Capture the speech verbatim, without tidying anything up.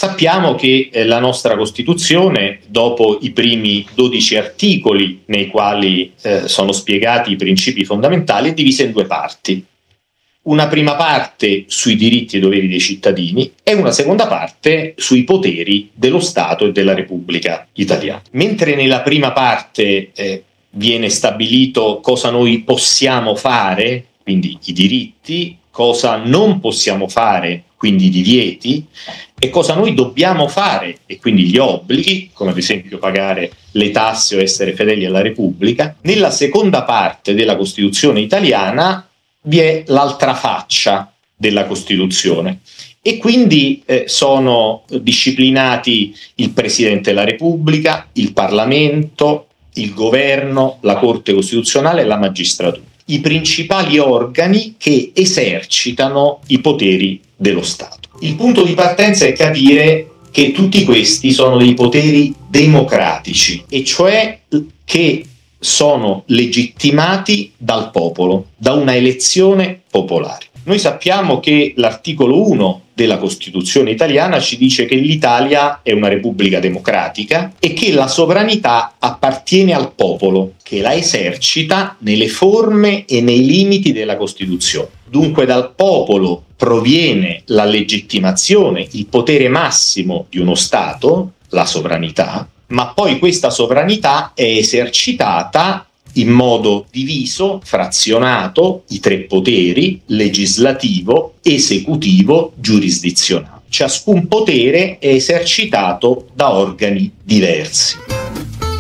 Sappiamo che eh, la nostra Costituzione, dopo i primi dodici articoli nei quali eh, sono spiegati i principi fondamentali, è divisa in due parti. Una prima parte sui diritti e doveri dei cittadini e una seconda parte sui poteri dello Stato e della Repubblica Italiana. Mentre nella prima parte eh, viene stabilito cosa noi possiamo fare, quindi i diritti, cosa non possiamo fare, quindi i divieti, e cosa noi dobbiamo fare, e quindi gli obblighi, come ad esempio pagare le tasse o essere fedeli alla Repubblica, nella seconda parte della Costituzione italiana vi è l'altra faccia della Costituzione e quindi eh, sono disciplinati il Presidente della Repubblica, il Parlamento, il Governo, la Corte Costituzionale e la magistratura, i principali organi che esercitano i poteri dello Stato. Il punto di partenza è capire che tutti questi sono dei poteri democratici, e cioè che sono legittimati dal popolo, da una elezione popolare. Noi sappiamo che l'articolo uno della Costituzione italiana ci dice che l'Italia è una repubblica democratica e che la sovranità appartiene al popolo, che la esercita nelle forme e nei limiti della Costituzione. Dunque dal popolo proviene la legittimazione, il potere massimo di uno Stato, la sovranità, ma poi questa sovranità è esercitata in modo diviso, frazionato, i tre poteri, legislativo, esecutivo, giurisdizionale. Ciascun potere è esercitato da organi diversi.